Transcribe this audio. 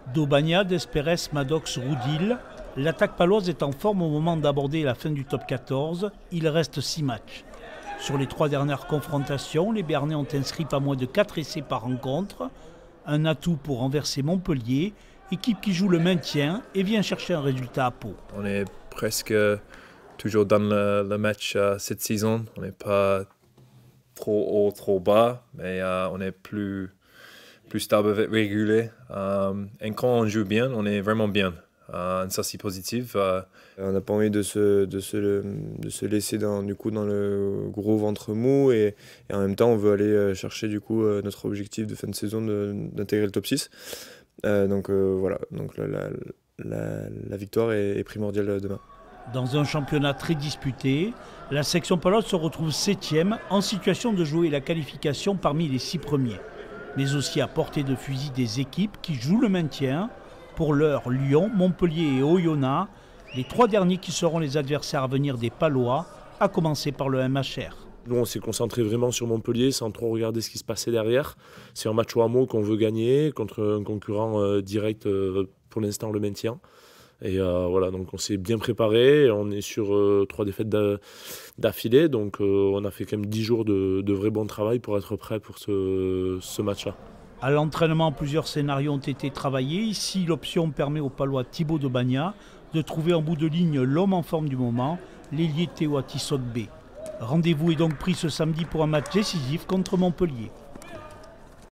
D'Aubagnat, d'Esperès, Maddox, Roudil, l'attaque paloise est en forme au moment d'aborder la fin du top 14. Il reste 6 matchs. Sur les 3 dernières confrontations, les Béarnais ont inscrit pas moins de 4 essais par rencontre. Un atout pour renverser Montpellier, équipe qui joue le maintien et vient chercher un résultat à Pau. On est presque toujours dans le match cette saison. On n'est pas trop haut, trop bas, mais on est plus stable, régulier. Et quand on joue bien, on est vraiment bien. Et ça, c'est positif. On n'a pas envie de se laisser dans le gros ventre mou et en même temps, on veut aller chercher notre objectif de fin de saison d'intégrer le top 6. Voilà, donc la victoire est primordiale demain. Dans un championnat très disputé, la section paloise se retrouve 7e en situation de jouer la qualification parmi les 6 premiers. Mais aussi à portée de fusil des équipes qui jouent le maintien. Pour l'heure, Lyon, Montpellier et Oyonnax, les 3 derniers qui seront les adversaires à venir des Palois, à commencer par le MHR. Nous, on s'est concentré vraiment sur Montpellier sans trop regarder ce qui se passait derrière. C'est un match au hameau qu'on veut gagner contre un concurrent direct, pour l'instant le maintien. Et voilà, donc on s'est bien préparé, on est sur 3 défaites d'affilée, donc on a fait quand même 10 jours de vrai bon travail pour être prêt pour ce match-là. À l'entraînement, plusieurs scénarios ont été travaillés. Ici, l'option permet au Palois Thibaut d'Aubagnat de trouver en bout de ligne l'homme en forme du moment, l'ailier Théo Atisot B. Rendez-vous est donc pris ce samedi pour un match décisif contre Montpellier.